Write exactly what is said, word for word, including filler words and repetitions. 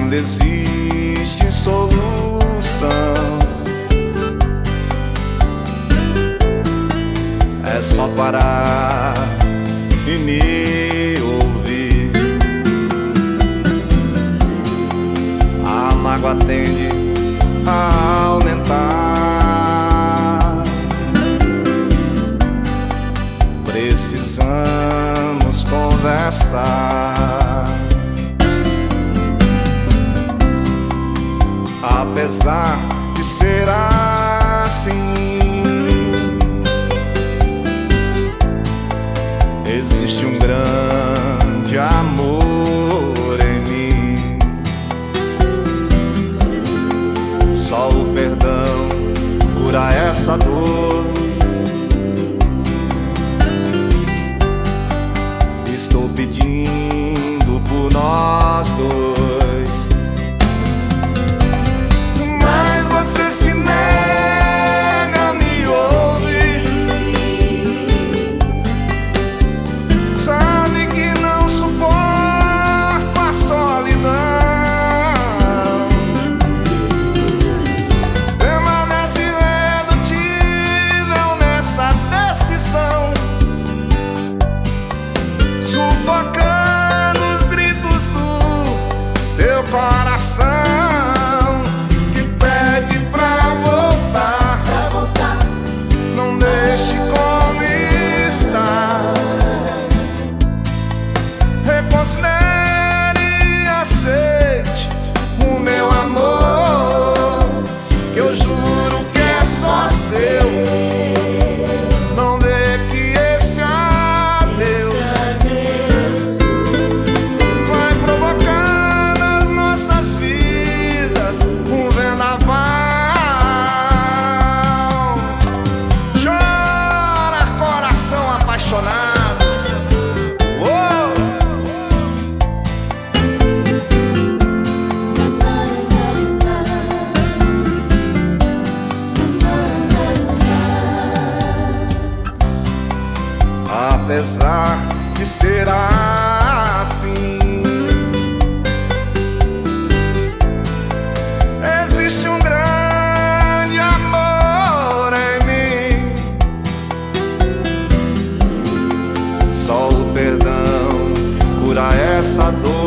ainda existe solução. É só parar e me ouvir. A mágoa tende a aumentar. Precisamos conversar. Apesar de ser assim, existe um grande amor em mim. Só o perdão cura essa dor. Estou pedindo por nós dois, mas você se nega a me ouvir. Sabe que não suporto a solidão. Permanece irredutível nessa decisão, sufocando os gritos do seu coração, que pede pra voltar, pra voltar. Não deixe como está. Reconsidere e aceite o meu amor, que eu juro que é só seu. Não vê que esse adeus vai provocar nas nossas vidas um vendaval. Chora, coração apaixonado. Apesar de ser assim, existe um grande amor em mim. Só o perdão cura essa dor.